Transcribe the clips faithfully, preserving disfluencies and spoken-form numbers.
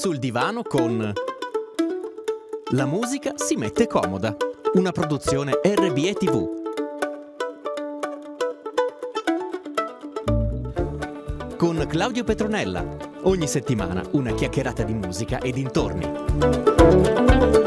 sul divano con La musica si mette comoda, una produzione R B E T V. Con Claudio Petronella, ogni settimana una chiacchierata di musica e dintorni.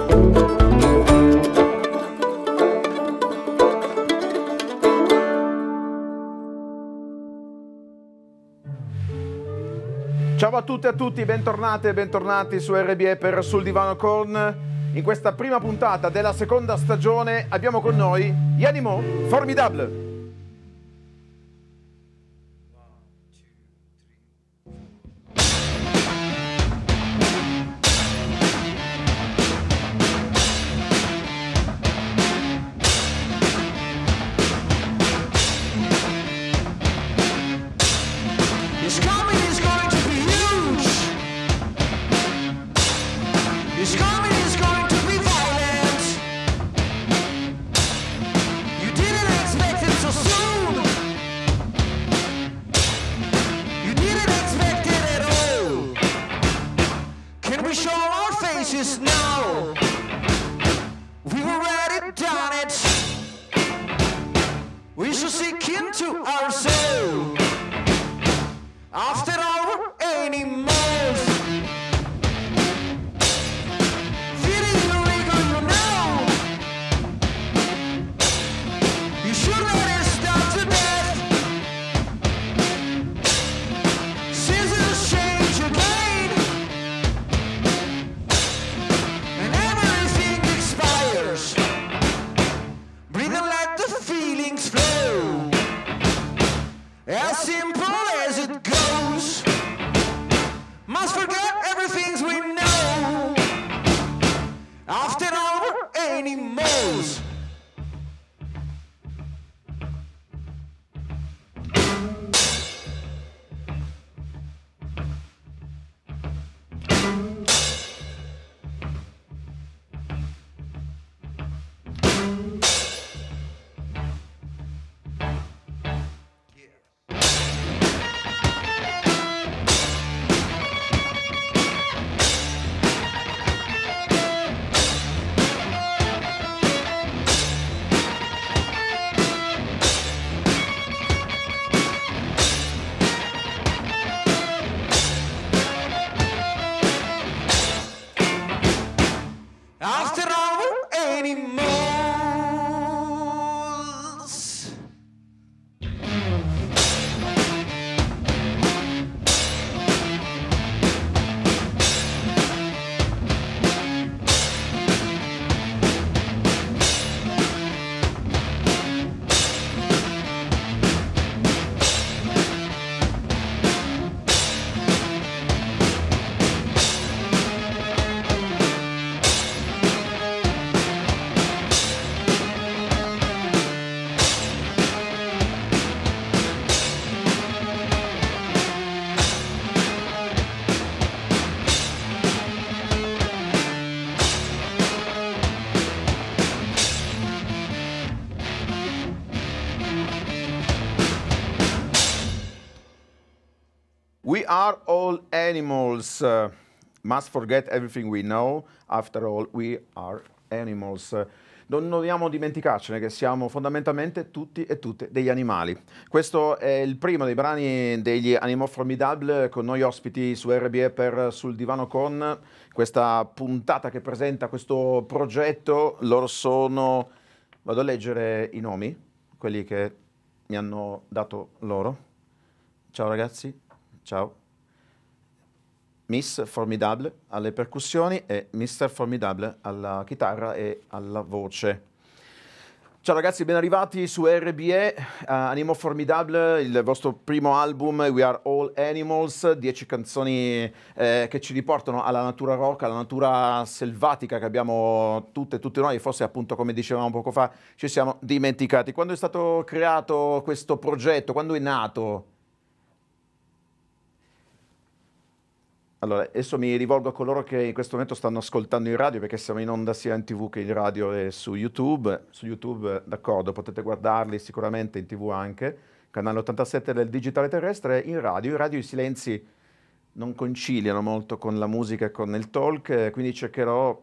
Ciao a tutte e a tutti, bentornate e bentornati su R B E per Sul Divano con. In questa prima puntata della seconda stagione abbiamo con noi gli Animaux Formidables. We are all animals. Uh, must forget everything we know. After all, we are animals. Non dobbiamo dimenticarcene che siamo fondamentalmente tutti e tutte degli animali. Questo è il primo dei brani degli Animaux Formidables, con noi ospiti su R B E per Sul Divano con. Questa puntata che presenta questo progetto. Loro sono, vado a leggere i nomi, quelli che mi hanno dato loro. Ciao ragazzi. Ciao. Miss Formidable alle percussioni e mister Formidable alla chitarra e alla voce. Ciao ragazzi, ben arrivati su R B E, uh, Animaux Formidables, il vostro primo album, We Are All Animals, dieci canzoni eh, che ci riportano alla natura rock, alla natura selvatica che abbiamo tutte e tutti noi, forse appunto come dicevamo poco fa ci siamo dimenticati. Quando è stato creato questo progetto, quando è nato? Allora, adesso mi rivolgo a coloro che in questo momento stanno ascoltando in radio, perché siamo in onda sia in tivù che in radio e su YouTube. Su YouTube, d'accordo, potete guardarli sicuramente, in tivù anche, canale ottantasette del digitale terrestre, in radio. In radio i silenzi non conciliano molto con la musica e con il talk, eh, quindi cercherò,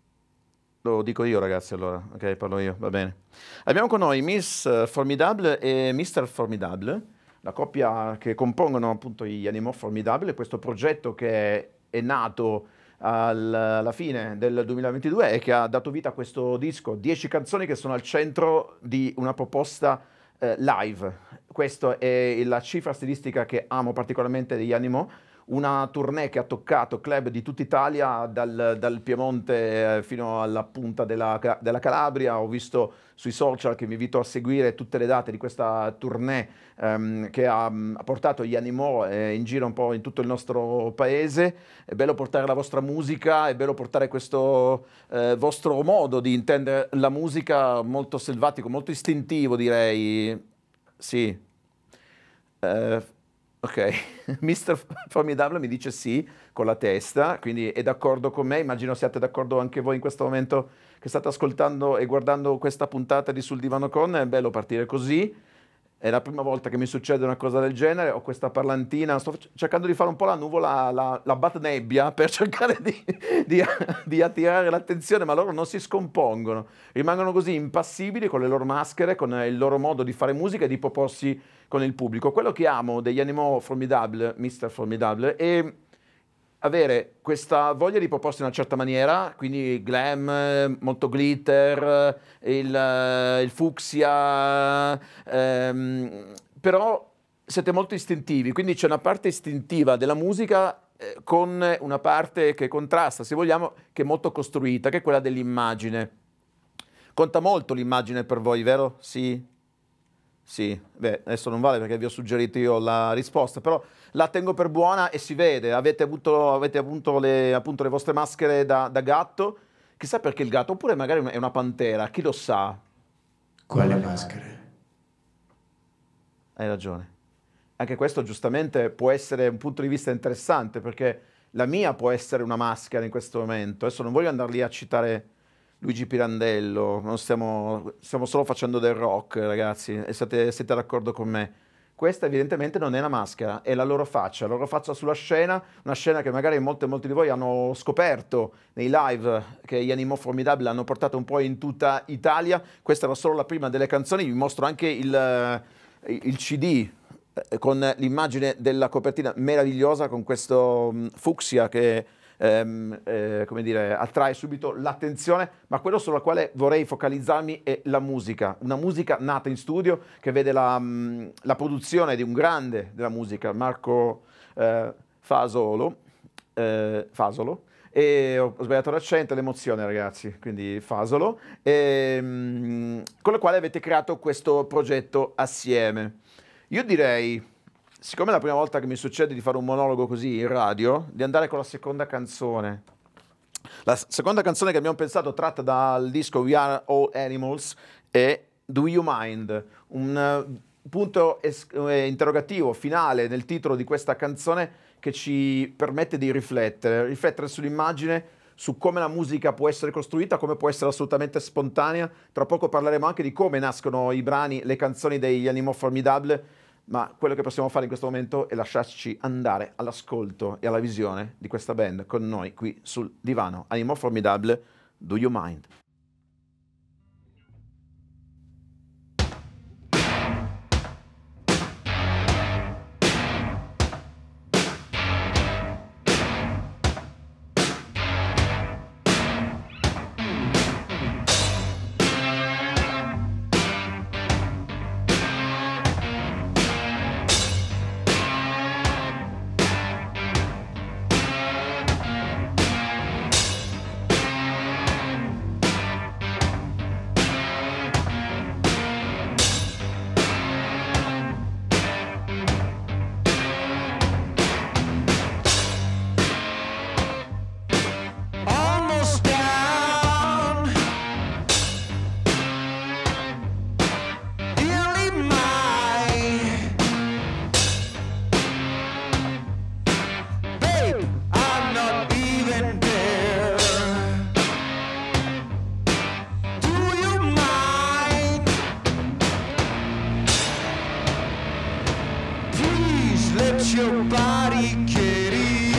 lo dico io ragazzi allora, ok, parlo io, va bene. Abbiamo con noi Miss Formidable e mister Formidable, la coppia che compongono appunto gli Animaux Formidables, questo progetto che è nato al, alla fine del duemilaventidue e che ha dato vita a questo disco, dieci canzoni che sono al centro di una proposta eh, live. Questa è la cifra stilistica che amo particolarmente degli Animaux, una tournée che ha toccato club di tutta Italia, dal, dal Piemonte fino alla punta della, della Calabria. Ho visto sui social, che vi invito a seguire, tutte le date di questa tournée um, che ha, ha portato gli Animaux eh, in giro un po' in tutto il nostro paese. È bello portare la vostra musica, è bello portare questo eh, vostro modo di intendere la musica, molto selvatico, molto istintivo direi. Sì. Uh, Ok, mister Formidable mi dice sì con la testa, quindi è d'accordo con me. Immagino siate d'accordo anche voi in questo momento che state ascoltando e guardando questa puntata di Sul Divano Con. È bello partire così, è la prima volta che mi succede una cosa del genere. Ho questa parlantina, sto cercando di fare un po' la nuvola, la, la batnebbia per cercare di, di, di attirare l'attenzione, ma loro non si scompongono, rimangono così impassibili con le loro maschere, con il loro modo di fare musica e di proporsi con il pubblico. Quello che amo degli Animaux Formidable, mister Formidable, è avere questa voglia di proporsi in una certa maniera, quindi glam, molto glitter, il, il fucsia, ehm, però siete molto istintivi, quindi c'è una parte istintiva della musica eh, con una parte che contrasta, se vogliamo, che è molto costruita, che è quella dell'immagine. Conta molto l'immagine per voi, vero? Sì? Sì, beh, adesso non vale perché vi ho suggerito io la risposta, però la tengo per buona e si vede. Avete avuto, avete avuto le, appunto le vostre maschere da, da gatto, chissà perché il gatto, oppure magari è una pantera, chi lo sa? Quale maschere? Hai ragione. Anche questo giustamente può essere un punto di vista interessante, perché la mia può essere una maschera in questo momento. Adesso non voglio andare lì a citare Luigi Pirandello, non stiamo, stiamo solo facendo del rock, ragazzi, e siete, siete d'accordo con me. Questa evidentemente non è una maschera, è la loro faccia, la loro faccia sulla scena, una scena che magari molte, molti di voi hanno scoperto nei live che gli Animaux Formidable hanno portato un po' in tutta Italia. Questa era solo la prima delle canzoni, vi mostro anche il, il C D con l'immagine della copertina meravigliosa, con questo um, fucsia che ehm, eh, come dire, attrae subito l'attenzione, ma quello sulla quale vorrei focalizzarmi è la musica, una musica nata in studio che vede la, um, la produzione di un grande della musica, Marco eh, Fasolo, eh, Fasolo, e ho sbagliato l'accento, l'emozione ragazzi, quindi Fasolo, e, um, con la quale avete creato questo progetto assieme. Io direi, siccome è la prima volta che mi succede di fare un monologo così in radio, di andare con la seconda canzone. La seconda canzone che abbiamo pensato, tratta dal disco We Are All Animals, è Do You Mind? Un uh, punto es- eh, interrogativo finale nel titolo di questa canzone che ci permette di riflettere, riflettere sull'immagine, su come la musica può essere costruita, come può essere assolutamente spontanea. Tra poco parleremo anche di come nascono i brani, le canzoni degli Animaux Formidable, ma quello che possiamo fare in questo momento è lasciarci andare all'ascolto e alla visione di questa band con noi qui sul divano. Animaux Formidable, Do You Mind? Your body get easy.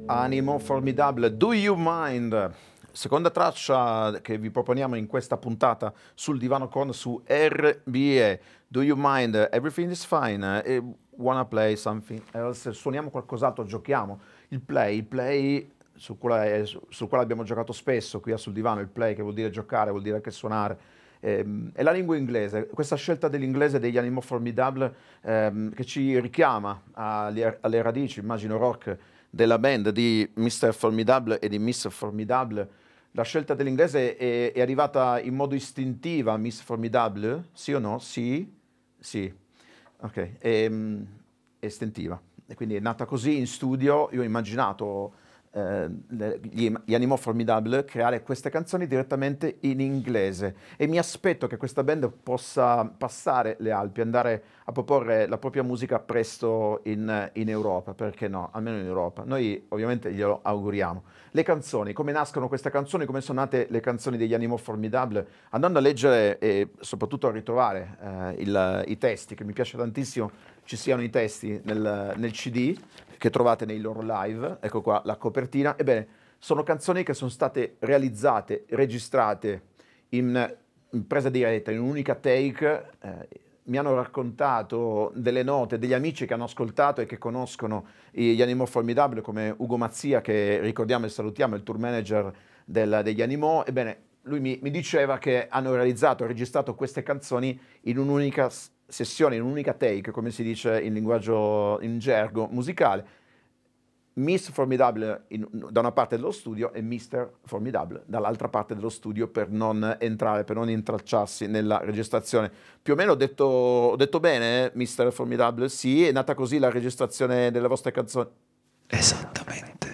Animal Formidable, Do You Mind? Seconda traccia che vi proponiamo in questa puntata sul Divano Con su R B E. Do You Mind? Everything is fine. E wanna play something else? Suoniamo qualcos'altro, giochiamo. Il play, il play sul quale, sul quale abbiamo giocato spesso qui a Sul Divano, il play che vuol dire giocare, vuol dire anche suonare. Ehm, è la lingua inglese, questa scelta dell'inglese degli Animal Formidable ehm, che ci richiama alle, alle radici, immagino rock, della band di mister Formidable e di miss Formidable. La scelta dell'inglese è, è arrivata in modo istintiva a miss Formidable? Sì o no? Sì? Sì. Ok. È, è istintiva. E quindi è nata così in studio. Io ho immaginato eh, gli, gli Animal Formidable creare queste canzoni direttamente in inglese. E mi aspetto che questa band possa passare le Alpi, andare a proporre la propria musica presto in, in Europa, perché no? Almeno in Europa. Noi ovviamente glielo auguriamo. Le canzoni, come nascono queste canzoni, come sono nate le canzoni degli Animal Formidable, andando a leggere e soprattutto a ritrovare eh, il, i testi, che mi piace tantissimo ci siano i testi nel, nel C D che trovate nei loro live, ecco qua la copertina. Ebbene, sono canzoni che sono state realizzate, registrate in, in presa diretta, in un'unica take. eh, Mi hanno raccontato delle note, degli amici che hanno ascoltato e che conoscono gli Animal Formidable, come Ugo Mazzia, che ricordiamo e salutiamo, il tour manager del, degli Animal. Ebbene, lui mi, mi diceva che hanno realizzato e registrato queste canzoni in un'unica sessione, in un'unica take, come si dice in linguaggio, in gergo musicale. miss Formidable in, da una parte dello studio e mister Formidable dall'altra parte dello studio, per non entrare, per non intralciarsi nella registrazione. Più o meno ho detto, ho detto bene, eh? mister Formidable? Sì, è nata così la registrazione delle vostre canzoni? Esattamente.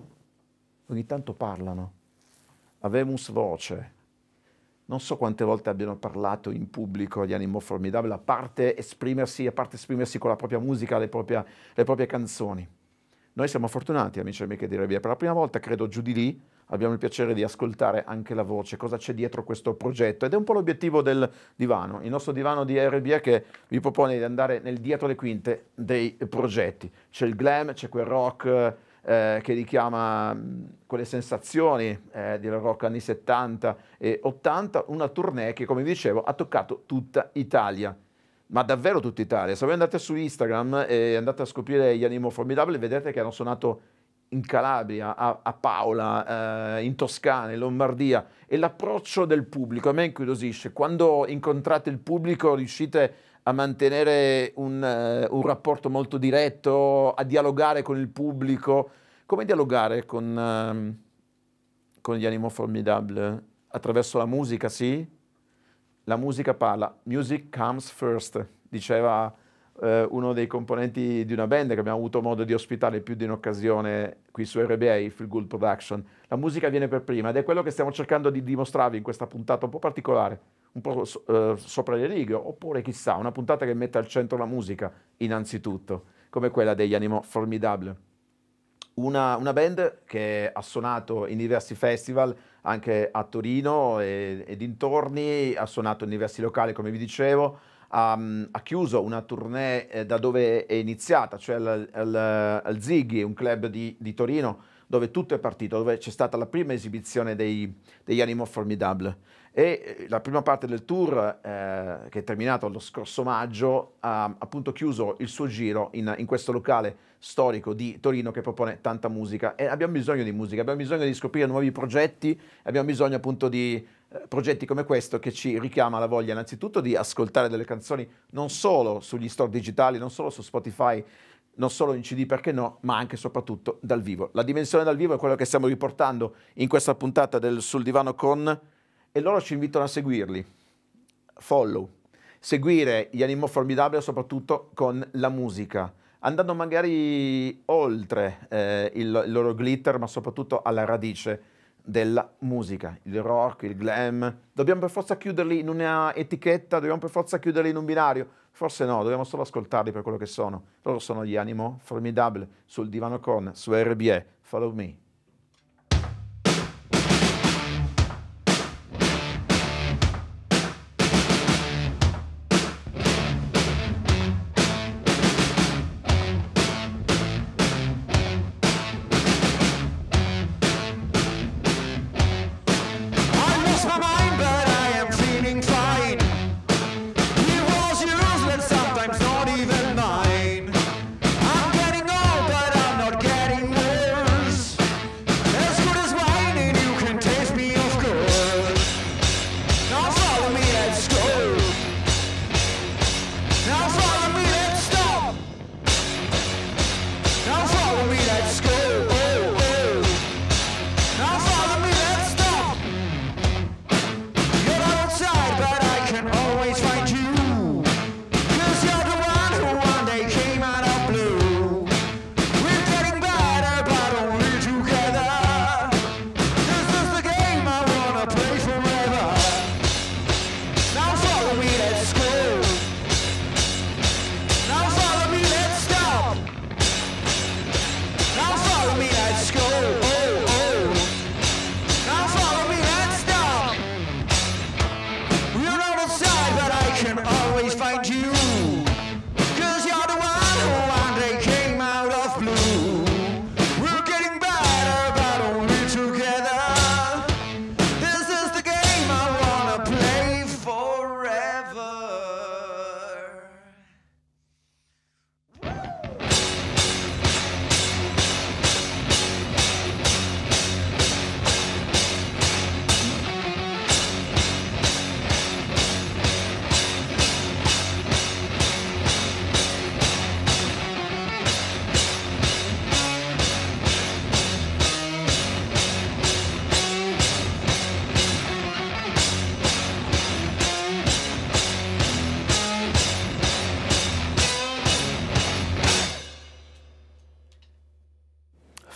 Ogni tanto parlano. Avemus voce. Non so quante volte abbiano parlato in pubblico gli Animal Formidable, a parte esprimersi, a parte esprimersi con la propria musica, le proprie, le proprie canzoni. Noi siamo fortunati, amici e amiche di R B E. Per la prima volta, credo, giù di lì, abbiamo il piacere di ascoltare anche la voce, cosa c'è dietro questo progetto. Ed è un po' l'obiettivo del divano, il nostro divano di R B E, che vi propone di andare nel dietro le quinte dei progetti. C'è il glam, c'è quel rock eh, che richiama mh, quelle sensazioni eh, del rock anni settanta e ottanta, una tournée che, come vi dicevo, ha toccato tutta Italia. Ma davvero tutta Italia. Se voi andate su Instagram e andate a scoprire gli Animal Formidable, vedete che hanno suonato in Calabria, a, a Paola, eh, in Toscana, in Lombardia, e l'approccio del pubblico a me incuriosisce. Quando incontrate il pubblico riuscite a mantenere un, uh, un rapporto molto diretto, a dialogare con il pubblico. Come dialogare con, uh, con gli Animal Formidable? Attraverso la musica, sì? La musica parla, music comes first, diceva eh, uno dei componenti di una band che abbiamo avuto modo di ospitare più di un'occasione qui su R B E, il Feel Good Production. La musica viene per prima ed è quello che stiamo cercando di dimostrarvi in questa puntata un po' particolare, un po' eh, sopra le righe, oppure chissà, una puntata che mette al centro la musica innanzitutto, come quella degli Animal Formidable. Una, una band che ha suonato in diversi festival, anche a Torino e, e dintorni, ha suonato in diversi locali, come vi dicevo, ha, ha chiuso una tournée eh, da dove è iniziata, cioè al, al, al Ziggy, un club di, di Torino, dove tutto è partito, dove c'è stata la prima esibizione dei, degli Animal Formidable. E la prima parte del tour, eh, che è terminato lo scorso maggio, ha appunto chiuso il suo giro in, in questo locale storico di Torino che propone tanta musica. E abbiamo bisogno di musica, abbiamo bisogno di scoprire nuovi progetti, abbiamo bisogno appunto di eh, progetti come questo, che ci richiama la voglia innanzitutto di ascoltare delle canzoni non solo sugli store digitali, non solo su Spotify, non solo in C D, perché no, ma anche e soprattutto dal vivo. La dimensione dal vivo è quello che stiamo riportando in questa puntata del Sul Divano Con, e loro ci invitano a seguirli. Follow. Seguire gli Animal Formidable soprattutto con la musica, andando magari oltre eh, il, il loro glitter, ma soprattutto alla radice della musica, il rock, il glam. Dobbiamo per forza chiuderli in una etichetta, dobbiamo per forza chiuderli in un binario? Forse no, dobbiamo solo ascoltarli per quello che sono. Loro sono gli Animal Formidable sul Divano Con, su R B E. Follow me.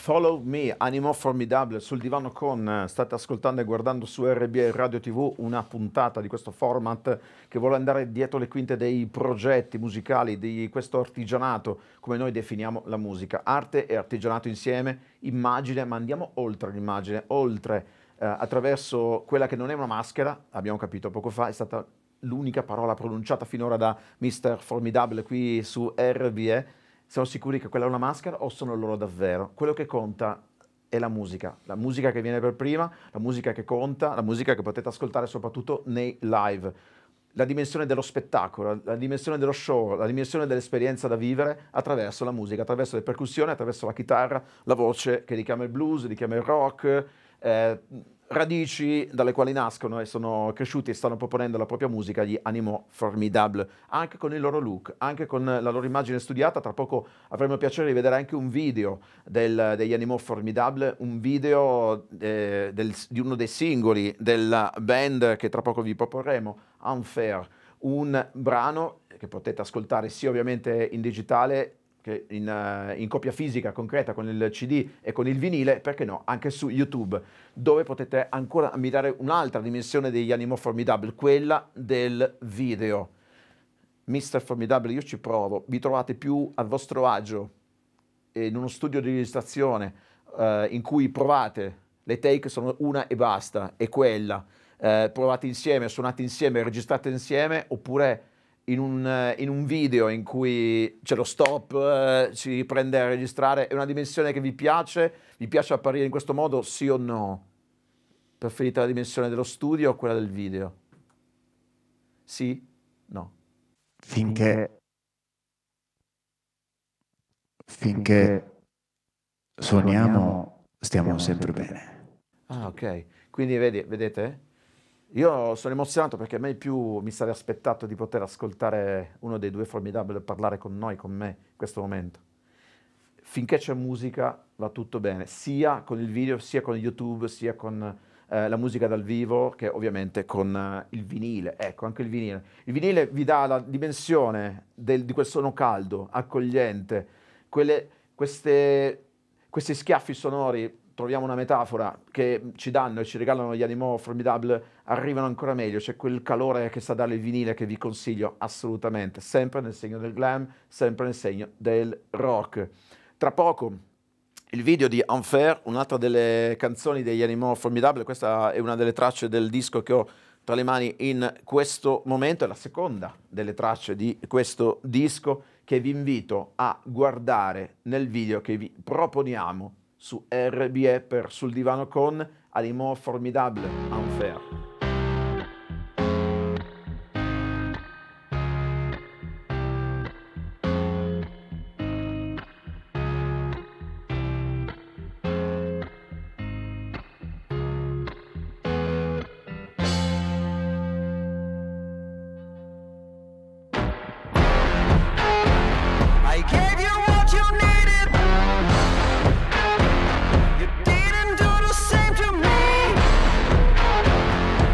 Follow Me, Animaux Formidables, sul divano con, state ascoltando e guardando su R B E Radio tivù una puntata di questo format che vuole andare dietro le quinte dei progetti musicali, di questo artigianato, come noi definiamo la musica, arte e artigianato insieme, immagine, ma andiamo oltre l'immagine, oltre eh, attraverso quella che non è una maschera, abbiamo capito poco fa, è stata l'unica parola pronunciata finora da mister Formidable qui su R B E. Siamo sicuri che quella è una maschera o sono loro davvero? Quello che conta è la musica, la musica che viene per prima, la musica che conta, la musica che potete ascoltare soprattutto nei live. La dimensione dello spettacolo, la dimensione dello show, la dimensione dell'esperienza da vivere attraverso la musica, attraverso le percussioni, attraverso la chitarra, la voce che richiama il blues, richiama il rock, eh, radici dalle quali nascono e sono cresciuti e stanno proponendo la propria musica gli Animaux Formidables, anche con il loro look, anche con la loro immagine studiata. Tra poco avremo il piacere di vedere anche un video del, degli Animaux Formidables, un video eh, del, di uno dei singoli della band che tra poco vi proporremo, Unfair, un brano che potete ascoltare sia ovviamente in digitale che in, uh, in copia fisica concreta con il C D e con il vinile, perché no, anche su YouTube, dove potete ancora ammirare un'altra dimensione degli Animaux Formidables, quella del video. mister Formidable, io ci provo, vi trovate più a vostro agio in uno studio di registrazione uh, in cui provate, le take sono una e basta, è quella, uh, provate insieme, suonate insieme, registrate insieme, oppure In un, in un video in cui c'è lo stop, eh, ci riprende a registrare, è una dimensione che vi piace? Vi piace apparire in questo modo, sì o no? Preferite la dimensione dello studio o quella del video? Sì? No? Finché, finché suoniamo, stiamo sempre bene. Ah, ok. Quindi vedi, vedete? Io sono emozionato perché mai più mi sarei aspettato di poter ascoltare uno dei due Formidable parlare con noi, con me, in questo momento. Finché c'è musica va tutto bene, sia con il video, sia con YouTube, sia con eh, la musica dal vivo, che ovviamente con eh, il vinile. Ecco, anche il vinile. Il vinile vi dà la dimensione del, di quel suono caldo, accogliente, quelle, queste, questi schiaffi sonori. Troviamo una metafora che ci danno e ci regalano gli Animaux Formidables, arrivano ancora meglio, c'è quel calore che sa dare il vinile che vi consiglio assolutamente, sempre nel segno del glam, sempre nel segno del rock. Tra poco il video di Unfair, un'altra delle canzoni degli Animaux Formidables, questa è una delle tracce del disco che ho tra le mani in questo momento, è la seconda delle tracce di questo disco che vi invito a guardare nel video che vi proponiamo su R B E per Sul Divano con Animaux Formidables, Unfair. I gave you what you needed. You didn't do the same to me.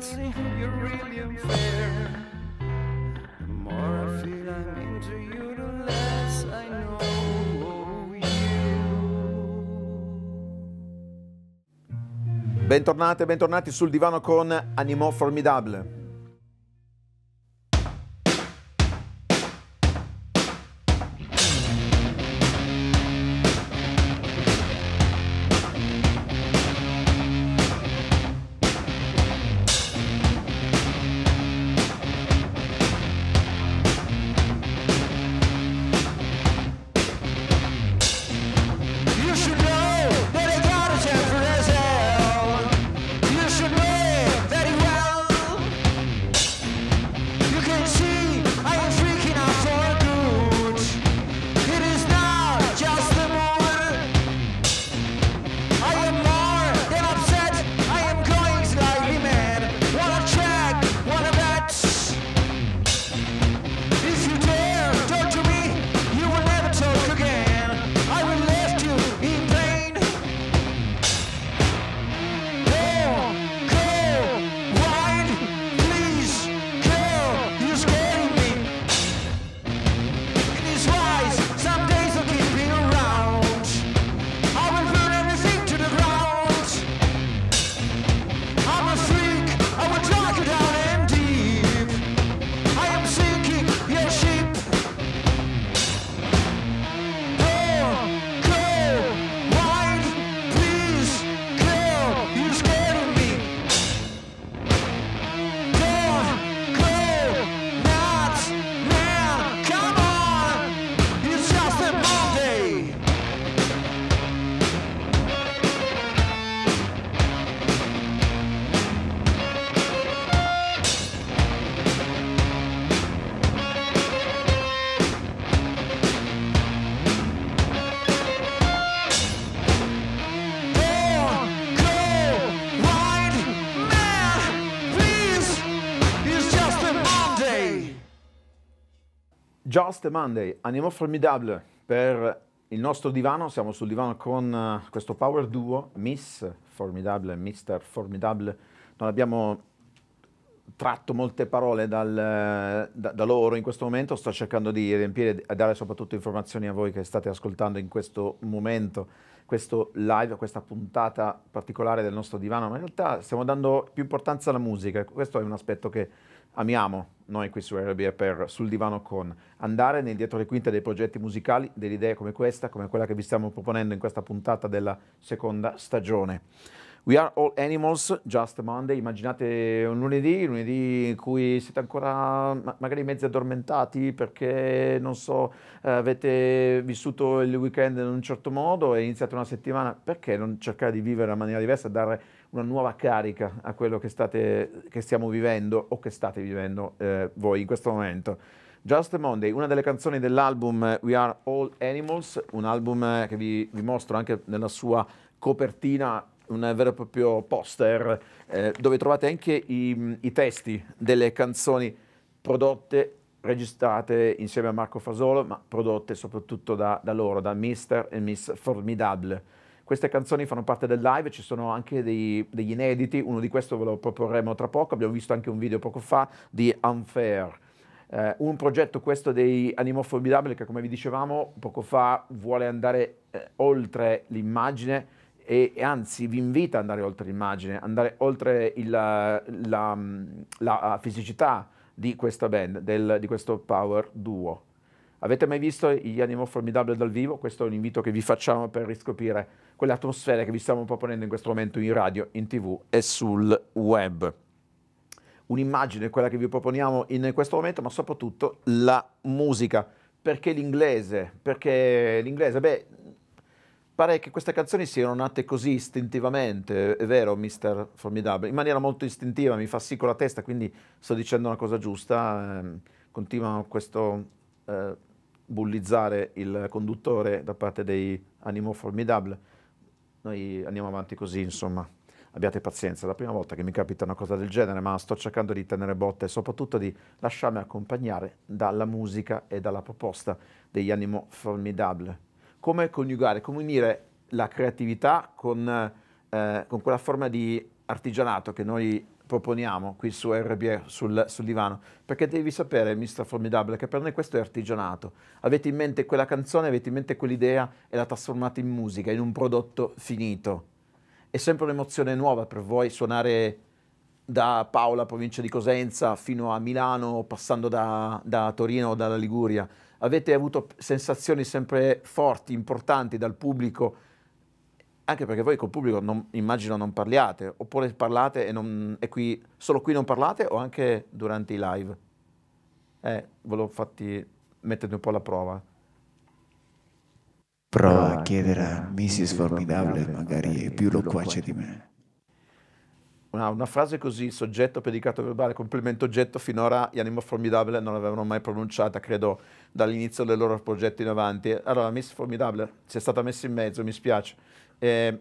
that you're really unfair. The more I feel I'm into you, the less I know you. Bentornate, bentornati sul divano con Animaux Formidables. Just a Monday, Animaux Formidables per il nostro divano. Siamo sul divano con uh, questo power duo, Miss Formidable e mister Formidable. Non abbiamo tratto molte parole dal, da, da loro in questo momento. Sto cercando di riempire e dare soprattutto informazioni a voi che state ascoltando in questo momento, questo live, questa puntata particolare del nostro divano. Ma in realtà stiamo dando più importanza alla musica. Questo è un aspetto che amiamo noi qui su R B E per Sul Divano Con, andare nel dietro le quinte dei progetti musicali, delle idee come questa, come quella che vi stiamo proponendo in questa puntata della seconda stagione. We are all animals, just Monday. Immaginate un lunedì, lunedì in cui siete ancora magari mezzi addormentati perché, non so, avete vissuto il weekend in un certo modo e iniziate una settimana. Perché non cercare di vivere in maniera diversa e dare una nuova carica a quello che, state, che stiamo vivendo o che state vivendo eh, voi in questo momento? Just Monday, una delle canzoni dell'album We Are All Animals, un album che vi, vi mostro anche nella sua copertina, un vero e proprio poster eh, dove trovate anche i, i testi delle canzoni prodotte, registrate insieme a Marco Fasolo, ma prodotte soprattutto da, da loro, da mister e miss Formidable. Queste canzoni fanno parte del live, ci sono anche dei, degli inediti, uno di questi ve lo proporremo tra poco, abbiamo visto anche un video poco fa di Unfair. Eh, un progetto questo dei Animaux Formidables che, come vi dicevamo poco fa, vuole andare eh, oltre l'immagine e, e anzi vi invita ad andare oltre l'immagine, andare oltre il, la, la, la fisicità di questa band, del, di questo power duo. Avete mai visto gli Animaux Formidables dal vivo? Questo è un invito che vi facciamo per riscoprire quelle atmosfere che vi stiamo proponendo in questo momento in radio, in tv e sul web. Un'immagine, quella che vi proponiamo in questo momento, ma soprattutto la musica. Perché l'inglese? Perché l'inglese? Beh, pare che queste canzoni siano nate così istintivamente, è vero, mister Formidable? In maniera molto istintiva, mi fa sì con la testa, quindi sto dicendo una cosa giusta. Eh, continua questo eh, bullizzare il conduttore da parte dei Animaux Formidables. Noi andiamo avanti così, insomma. Abbiate pazienza, è la prima volta che mi capita una cosa del genere, ma sto cercando di tenere botte e soprattutto di lasciarmi accompagnare dalla musica e dalla proposta degli Animaux Formidables. Come coniugare, come unire la creatività con, eh, con quella forma di artigianato che noi proponiamo qui su R B E, sul, sul divano, perché devi sapere, mister Formidable, che per noi questo è artigianato. Avete in mente quella canzone, avete in mente quell'idea e la trasformate in musica, in un prodotto finito. È sempre un'emozione nuova per voi suonare da Paola, provincia di Cosenza, fino a Milano, passando da, da Torino o dalla Liguria. Avete avuto sensazioni sempre forti, importanti dal pubblico, anche perché voi col pubblico non, immagino non parliate, oppure parlate e, non, e qui, solo qui non parlate o anche durante i live? Eh, volevo fatti mettere un po' alla prova. Prova a chiedere a missus Formidable, magari è più loquace di me. Una, una frase così, soggetto, predicato verbale, complemento oggetto, finora gli Animal Formidable non l'avevano mai pronunciata, credo, dall'inizio del loro progetto in avanti. Allora, Miss Formidable, si è stata messa in mezzo, mi spiace. Eh,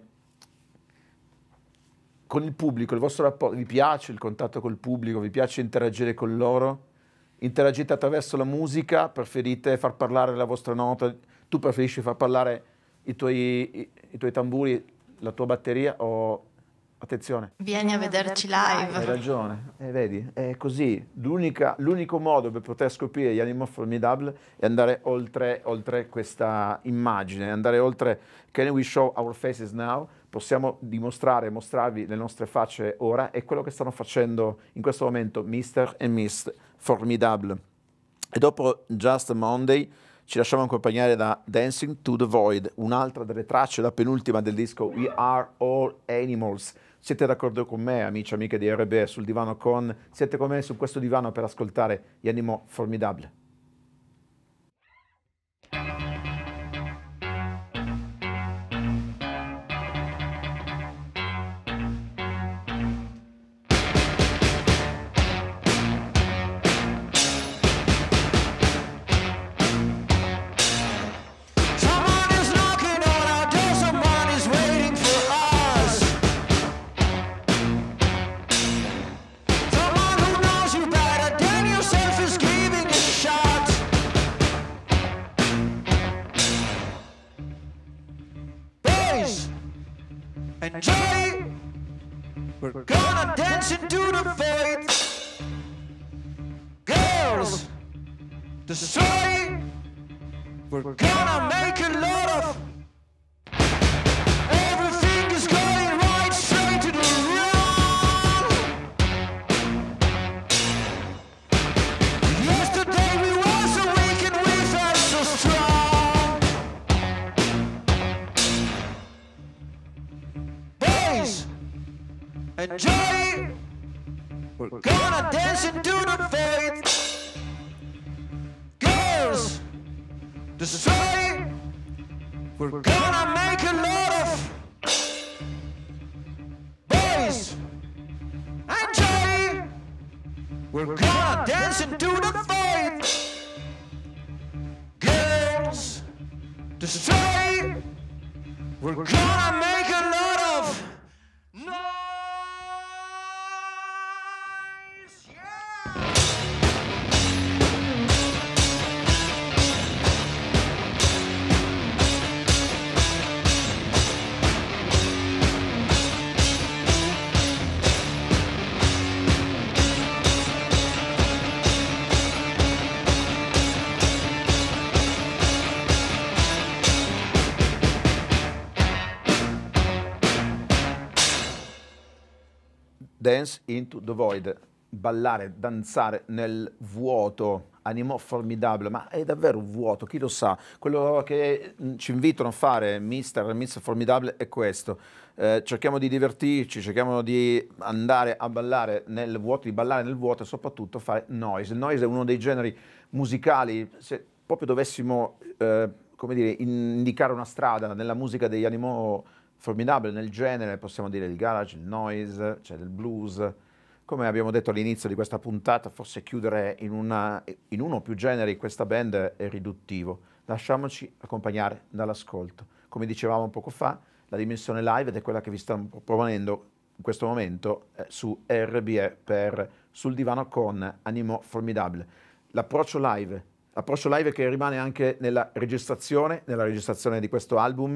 con il pubblico, il vostro rapporto, vi piace il contatto col pubblico, vi piace interagire con loro? Interagite attraverso la musica, preferite far parlare la vostra nota, tu preferisci far parlare i tuoi, i, i tuoi tamburi, la tua batteria o... Attenzione. Vieni a vederci live. Hai ragione, eh, vedi, è così. L'unica, l'unico modo per poter scoprire gli Animal Formidable è andare oltre, oltre questa immagine, andare oltre Can we show our faces now? Possiamo dimostrare, mostrarvi le nostre facce ora, è quello che stanno facendo in questo momento mister e miss Formidable. E dopo Just a Monday ci lasciamo accompagnare da Dancing to the Void, un'altra delle tracce, la penultima del disco We Are All Animals. Siete d'accordo con me, amici e amiche di R B E, sul divano con... Siete con me su questo divano per ascoltare gli Animal Formidable. Enjoy, we're gonna dance into the void. Girls, destroy, we're gonna make a lot of. Everything is going right straight to the wrong. Yesterday we were so weak and we felt so strong. Boys, enjoy, we're gonna dance into the void. Girls, destroy, we're gonna make a lot of. Boys, enjoy, we're gonna dance into the void. Girls, destroy, we're gonna make a lot of noise. Yeah! Dance into the Void, ballare, danzare nel vuoto, Animal Formidable, ma è davvero un vuoto, chi lo sa? Quello che ci invitano a fare mister e miss Formidable è questo, eh, cerchiamo di divertirci, cerchiamo di andare a ballare nel vuoto, di ballare nel vuoto e soprattutto fare noise. Il noise è uno dei generi musicali, se proprio dovessimo, eh, come dire, indicare una strada nella musica degli Animal Formidable, nel genere possiamo dire il garage, il noise, c'è del blues. Come abbiamo detto all'inizio di questa puntata, forse chiudere in, una, in uno o più generi questa band è riduttivo. Lasciamoci accompagnare dall'ascolto. Come dicevamo poco fa, la dimensione live ed è quella che vi stiamo proponendo in questo momento eh, su R B E per Sul Divano con Animal Formidable. L'approccio live, l'approccio live che rimane anche nella registrazione, nella registrazione di questo album,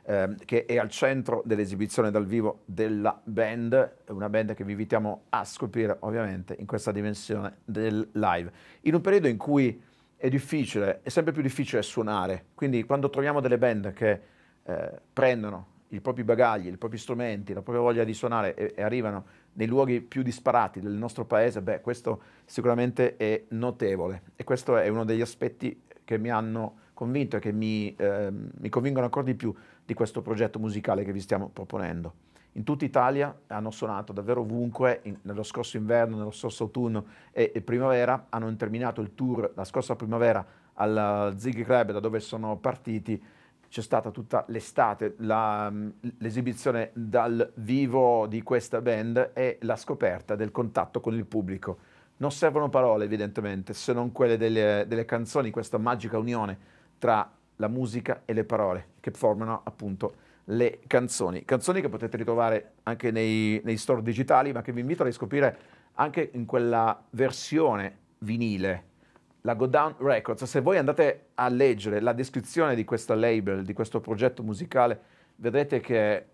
ehm, che è al centro dell'esibizione dal vivo della band, una band che vi invitiamo a scoprire ovviamente in questa dimensione del live. In un periodo in cui è difficile, è sempre più difficile suonare, quindi quando troviamo delle band che eh, prendono i propri bagagli, i propri strumenti, la propria voglia di suonare e, e arrivano nei luoghi più disparati del nostro paese, beh, questo sicuramente è notevole e questo è uno degli aspetti che mi hanno convinto e che mi, eh, mi convincono ancora di più di questo progetto musicale che vi stiamo proponendo. In tutta Italia hanno suonato davvero ovunque, in, nello scorso inverno, nello scorso autunno e, e primavera, hanno terminato il tour la scorsa primavera al Ziggy Club da dove sono partiti. C'è stata tutta l'estate la, l'esibizione dal vivo di questa band e la scoperta del contatto con il pubblico. Non servono parole evidentemente, se non quelle delle, delle canzoni, questa magica unione tra la musica e le parole che formano appunto le canzoni. Canzoni che potete ritrovare anche nei, nei store digitali, ma che vi invito a riscoprire anche in quella versione vinile, la Go Down Records. Se voi andate a leggere la descrizione di questa label, di questo progetto musicale, vedrete che eh,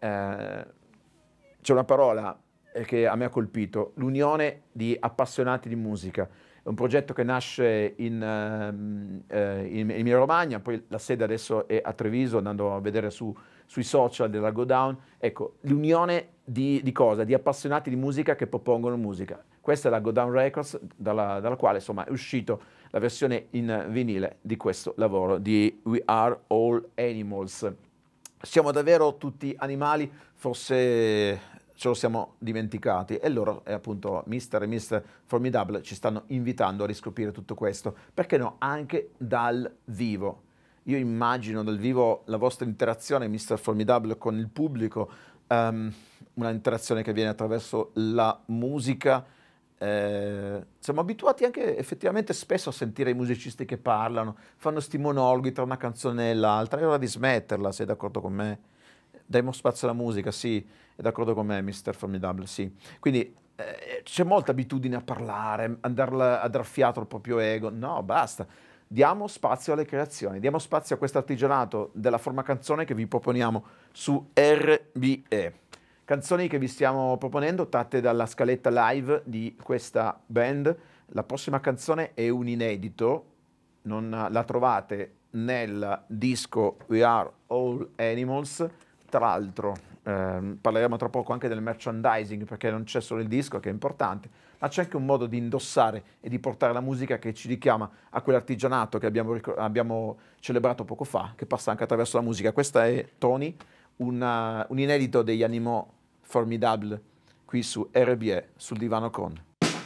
c'è una parola che a me ha colpito, l'unione di appassionati di musica. È un progetto che nasce in, eh, in Emilia Romagna, poi la sede adesso è a Treviso, andando a vedere su, sui social della Go Down. Ecco, l'unione di, di cosa? Di appassionati di musica che propongono musica. Questa è la Go Down Records, dalla, dalla quale insomma è uscito la versione in vinile di questo lavoro di We Are All Animals. Siamo davvero tutti animali, forse ce lo siamo dimenticati, e loro, è appunto mister e mister Formidable, ci stanno invitando a riscoprire tutto questo, perché no, anche dal vivo. Io immagino dal vivo la vostra interazione, mister Formidable, con il pubblico, um, una interazione che avviene attraverso la musica. Eh, siamo abituati anche effettivamente spesso a sentire i musicisti che parlano, fanno sti monologhi tra una canzone e l'altra. È ora di smetterla, sei d'accordo con me? Diamo spazio alla musica, sì, è d'accordo con me, mister Formidable, sì. Quindi eh, c'è molta abitudine a parlare, a dar, a dar fiato al proprio ego. No, basta. Diamo spazio alle creazioni, diamo spazio a questo artigianato della forma canzone che vi proponiamo su R B E. Canzoni che vi stiamo proponendo tratte dalla scaletta live di questa band. La prossima canzone è un inedito, non la trovate nel disco We Are All Animals. Tra l'altro ehm, parleremo tra poco anche del merchandising, perché non c'è solo il disco, che è importante, ma c'è anche un modo di indossare e di portare la musica che ci richiama a quell'artigianato che abbiamo, abbiamo celebrato poco fa, che passa anche attraverso la musica. Questa è Tony, una, un inedito degli Animaux Formidable, qui su R B E, sul divano con.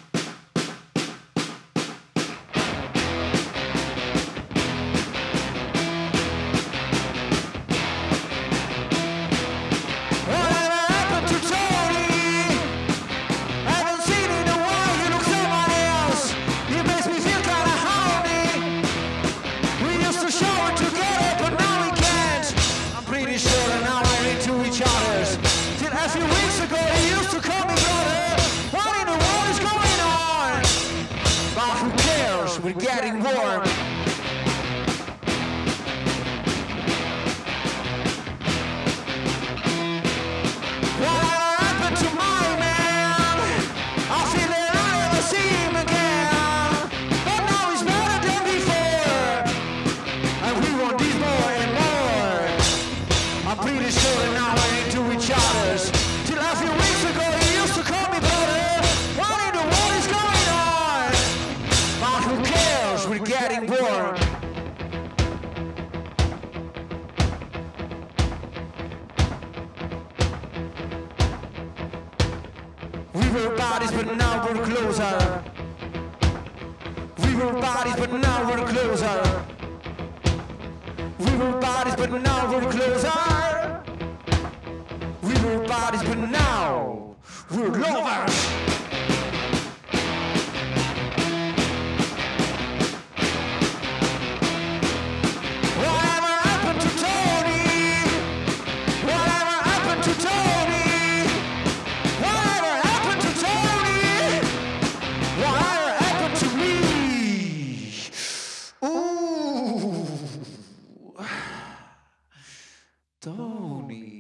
We're getting warm. What happened to my man? I feel that I never see him again. But now he's better than before, and we want these more and more. I'm pretty sure that now we're into each other's. Till a few weeks ago he used to call me brother. What in the world is going on? But who cares? We're getting warm. We were bodies, but now we're closer. We were bodies, but now we're closer. We were bodies, but now we're closer. We were bodies, but now we're lovers. Don't Tony.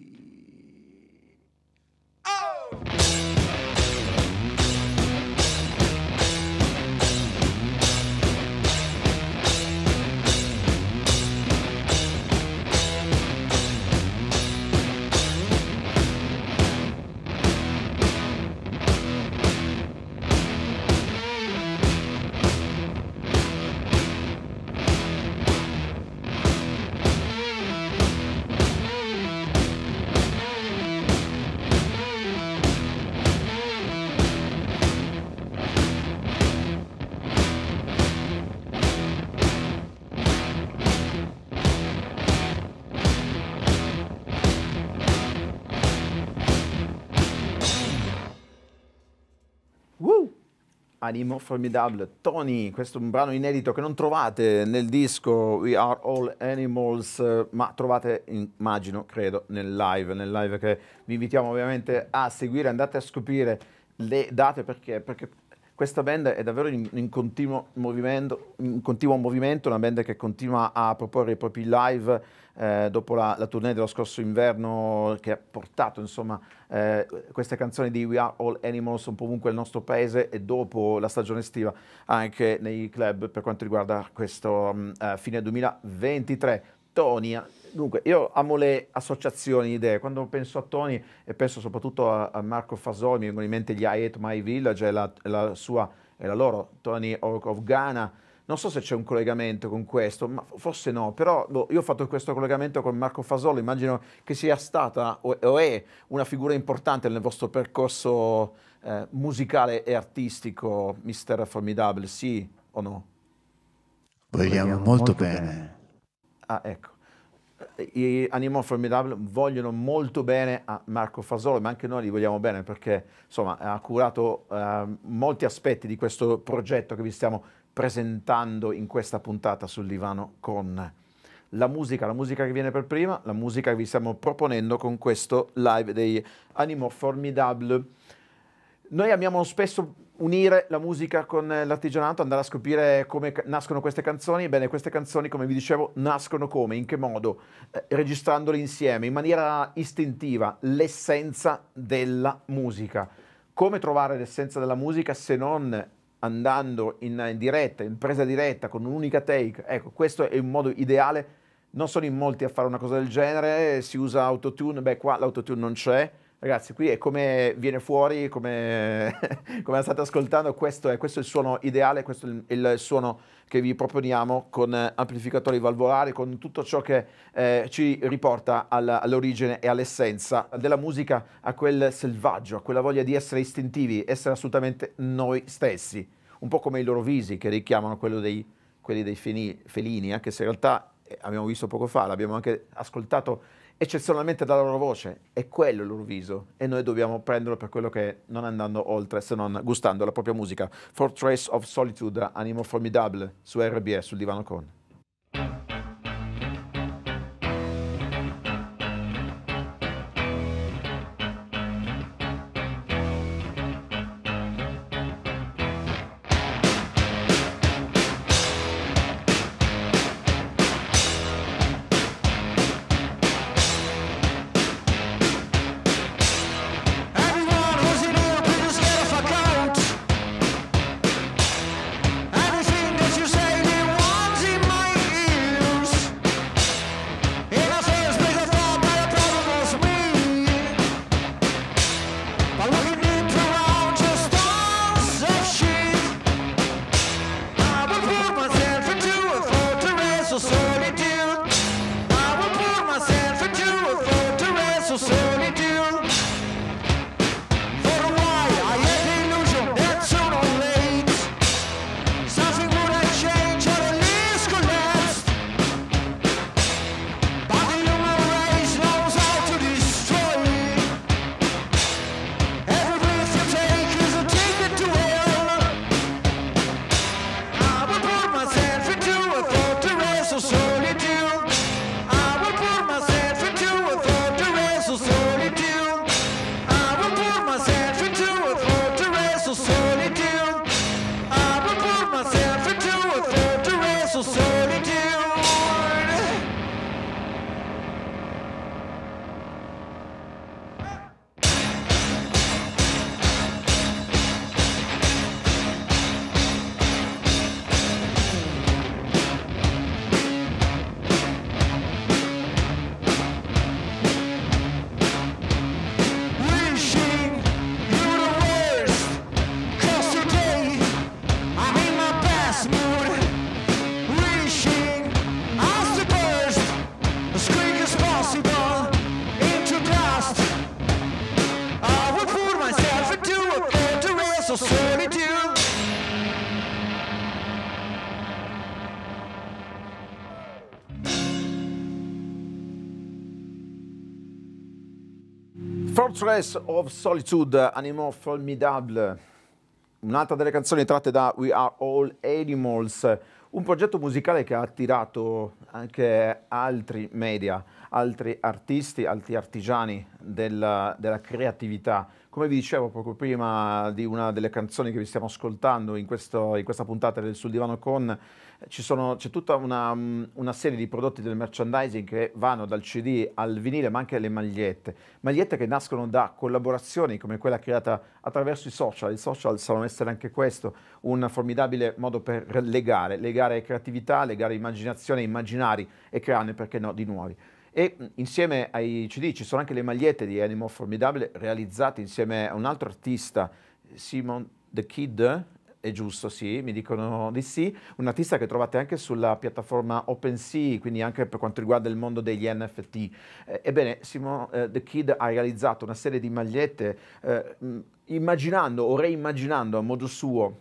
Animo Formidable, Tony, questo è un brano inedito che non trovate nel disco We Are All Animals, eh, ma trovate, immagino, credo, nel live, nel live che vi invitiamo ovviamente a seguire. Andate a scoprire le date perché, perché questa band è davvero in, in, continuo movimento, in continuo movimento, una band che continua a proporre i propri live eh, dopo la, la tournée dello scorso inverno che ha portato insomma eh, queste canzoni di We Are All Animals un po' ovunque nel nostro paese e dopo la stagione estiva anche nei club per quanto riguarda questo um, uh, fine duemilaventitré. Tony, dunque io amo le associazioni, idee, quando penso a Tony e penso soprattutto a, a Marco Fasoli, mi vengono in mente gli I Hate My Village e la, la sua e la loro Tony Hawk of Ghana. Non so se c'è un collegamento con questo, ma forse no, però boh, io ho fatto questo collegamento con Marco Fasoli, immagino che sia stata o, o è una figura importante nel vostro percorso eh, musicale e artistico, mister Formidable, sì o no? Vogliamo molto bene. Ah, ecco. I Animo Formidable vogliono molto bene a Marco Fasoli, ma anche noi li vogliamo bene perché insomma ha curato eh, molti aspetti di questo progetto che vi stiamo presentando in questa puntata sul divano con la musica, la musica che viene per prima, la musica che vi stiamo proponendo con questo live dei Animo Formidable. Noi amiamo spesso unire la musica con l'artigianato, andare a scoprire come nascono queste canzoni. Bene, queste canzoni, come vi dicevo, nascono come? In che modo? Eh, registrandole insieme, in maniera istintiva, l'essenza della musica. Come trovare l'essenza della musica se non andando in, in diretta, in presa diretta, con un'unica take? Ecco, questo è un modo ideale. Non sono in molti a fare una cosa del genere, si usa autotune, beh qua l'autotune non c'è. Ragazzi, qui è come viene fuori, come, come state ascoltando, questo è, questo è il suono ideale, questo è il, il suono che vi proponiamo con amplificatori valvolari, con tutto ciò che eh, ci riporta alla, all'origine e all'essenza della musica, a quel selvaggio, a quella voglia di essere istintivi, essere assolutamente noi stessi, un po' come i loro visi che richiamano quello dei, quelli dei feni, felini, anche se in realtà eh, abbiamo visto poco fa, l'abbiamo anche ascoltato eccezionalmente dalla loro voce, è quello il loro viso e noi dobbiamo prenderlo per quello che è, non andando oltre se non gustando la propria musica. Fortress of Solitude, Animo Formidable su R B S, sul divano con. Anything that you say, they want in my Fortress of Solitude, Animaux Formidables, un'altra delle canzoni tratte da We Are All Animals, un progetto musicale che ha attirato anche altri media, altri artisti, altri artigiani della, della creatività. Come vi dicevo poco prima di una delle canzoni che vi stiamo ascoltando in, questo, in questa puntata del Sul Divano Con, ci sono, c'è tutta una, una serie di prodotti del merchandising che vanno dal C D al vinile, ma anche alle magliette. Magliette che nascono da collaborazioni come quella creata attraverso i social. I social sanno essere anche questo, un formidabile modo per legare, legare creatività, legare immaginazione, immaginari e crearne, perché no, di nuovi. E insieme ai C D ci sono anche le magliette di Animaux Formidables realizzate insieme a un altro artista, Simon the Kid, è giusto, sì, mi dicono di sì, un artista che trovate anche sulla piattaforma OpenSea, quindi anche per quanto riguarda il mondo degli N F T. Eh, ebbene, Simon eh, the Kid ha realizzato una serie di magliette eh, immaginando o reimmaginando a modo suo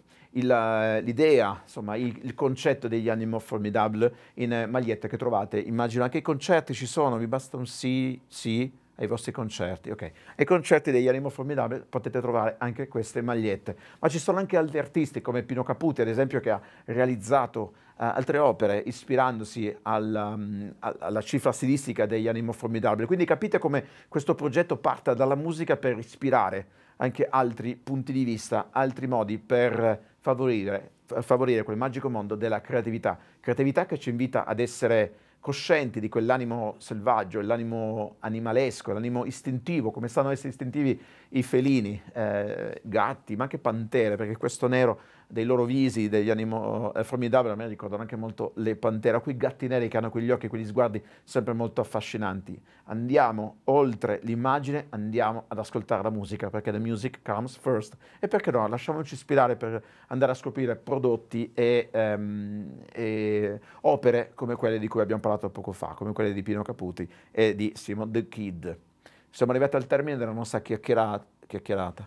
l'idea, insomma, il, il concetto degli Animaux Formidables in eh, magliette che trovate. Immagino anche i concerti ci sono, vi basta un sì, sì, ai vostri concerti, ok. Ai concerti degli Animaux Formidables potete trovare anche queste magliette. Ma ci sono anche altri artisti come Pino Caputi, ad esempio, che ha realizzato uh, altre opere ispirandosi al, um, alla cifra stilistica degli Animaux Formidables. Quindi capite come questo progetto parta dalla musica per ispirare anche altri punti di vista, altri modi per favorire, favorire quel magico mondo della creatività. Creatività che ci invita ad essere coscienti di quell'animo selvaggio, l'animo animalesco, l'animo istintivo, come sanno essere istintivi i felini, eh, gatti, ma anche pantere, perché questo nero dei loro visi, degli Animaux eh, Formidables, a me ricordano anche molto le pantere, quei gatti neri che hanno quegli occhi, quegli sguardi sempre molto affascinanti. Andiamo oltre l'immagine, andiamo ad ascoltare la musica, perché the music comes first. E perché no, lasciamoci ispirare per andare a scoprire prodotti e, um, e opere come quelle di cui abbiamo parlato poco fa, come quelle di Pino Caputi e di Simon the Kid. Siamo arrivati al termine della nostra chiacchierata. chiacchierata.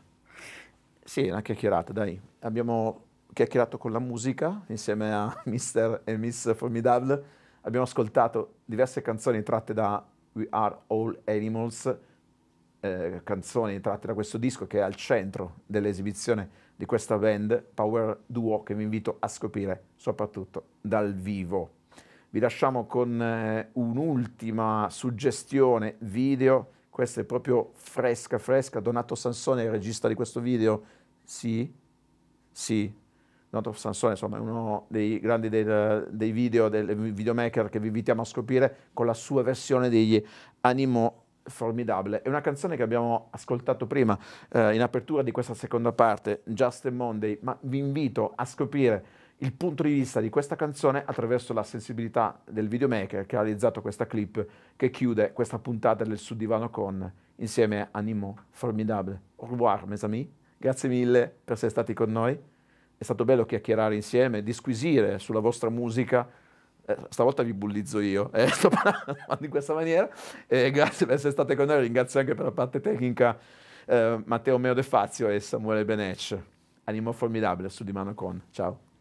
Sì, una chiacchierata, dai. Abbiamo chiacchierato con la musica insieme a mister e miss Formidable. Abbiamo ascoltato diverse canzoni tratte da We Are All Animals, eh, canzoni tratte da questo disco che è al centro dell'esibizione di questa band, Power Duo, che vi invito a scoprire soprattutto dal vivo. Vi lasciamo con eh, un'ultima suggestione video. Questa è proprio fresca, fresca. Donato Sansone è il regista di questo video. Sì, sì. Donato Sansone, insomma, è uno dei grandi dei, dei video, del videomaker che vi invitiamo a scoprire con la sua versione degli Animaux Formidables. È una canzone che abbiamo ascoltato prima eh, in apertura di questa seconda parte, Just a Monday, ma vi invito a scoprire il punto di vista di questa canzone attraverso la sensibilità del videomaker che ha realizzato questa clip che chiude questa puntata del Sul Divano Con insieme a Animaux Formidables. Au revoir, mes amis. Grazie mille per essere stati con noi. È stato bello chiacchierare insieme, disquisire sulla vostra musica. Eh, stavolta vi bullizzo io, eh, sto parlando in questa maniera. Eh, grazie per essere state con noi. Ringrazio anche per la parte tecnica eh, Matteo Meo De Fazio e Samuele Benec. Animaux Formidables, Sul Divano Con. Ciao.